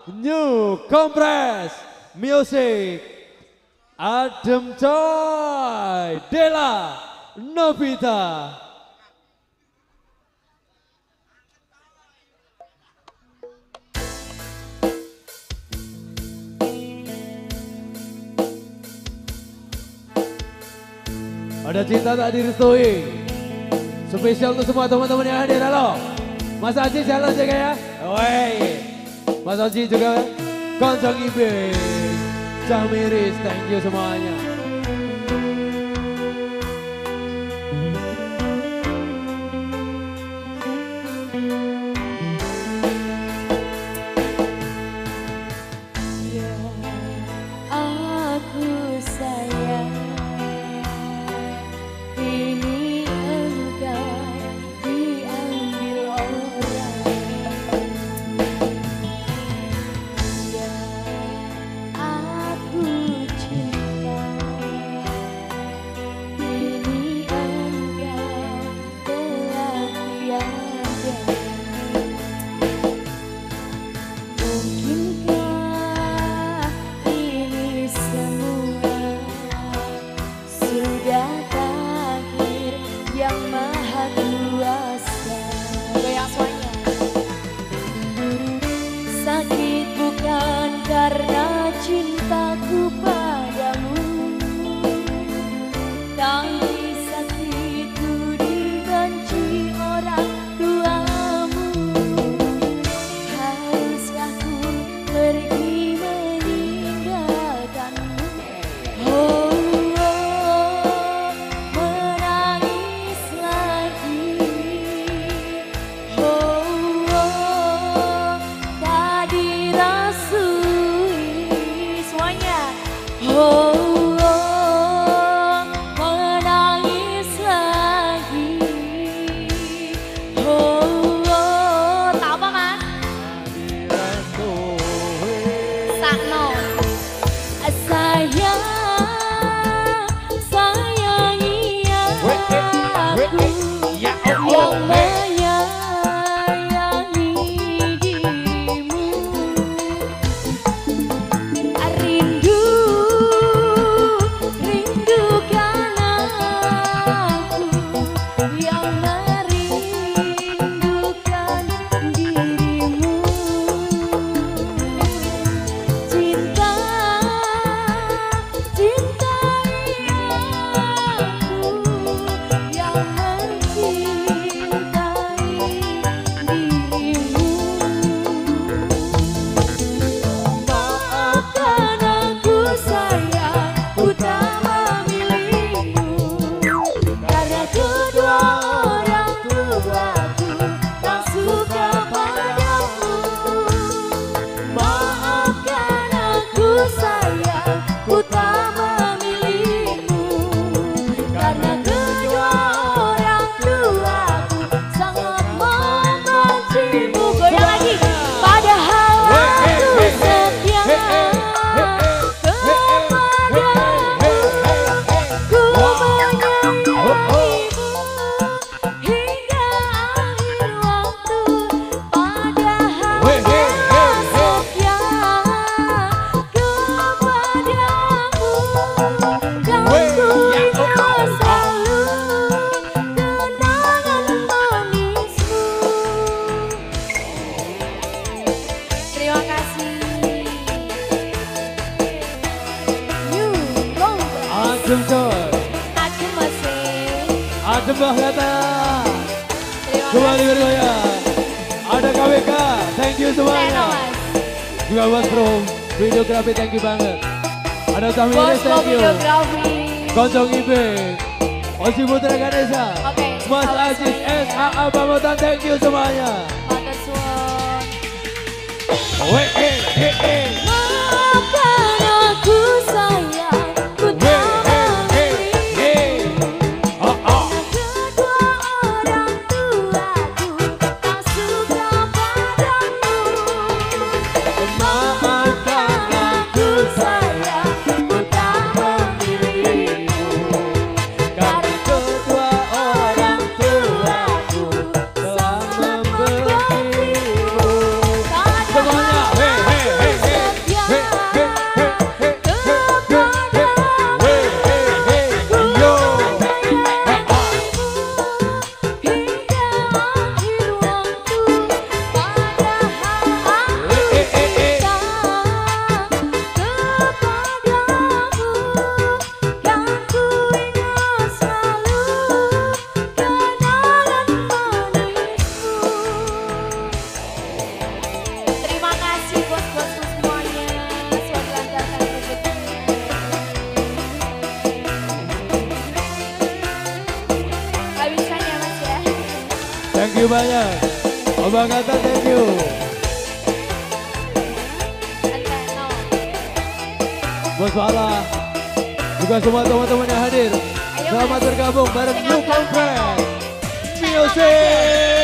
New Compress Music Adem Coy Della Novita. Ada cinta tak direstui. Spesial untuk semua teman-teman yang hadir. Halo Mas Aji, halo jaga ya. Wey, Mas Aji juga Koncong Ibe Jamiris, thank you semuanya. Karena cintaku padamu, tapi sakitku dibenci orang tuamu. Haruskah ku pergi meninggalkanmu? Oh, oh, menangis lagi. Oh, oh, tak dirasui. Oh, oh, menangis lagi. Oh, oh, tak apa kan? Sakno. Sayang, sayangi aku yang menyayangi dirimu. Adem Coy, Adem masih. Adem Bahlata, kembali bergoyang. Ada KWK, thank you semuanya. Juga Bos Bro, videografi thank you banget. Ada Tamiris, thank you. Koncong Ibe, Osi Putra Ganesha, Mas Aziz, SAA Bamotan, thank you semuanya. Maafkan aku sayang, ku tak Semuanya, you banyak. Abang Gata, thank you. Anteno. Bos Fala, juga semua teman-teman yang hadir. Ayo, Selamat Mas. bergabung bareng Dengan New Bang Contract Teno. Music.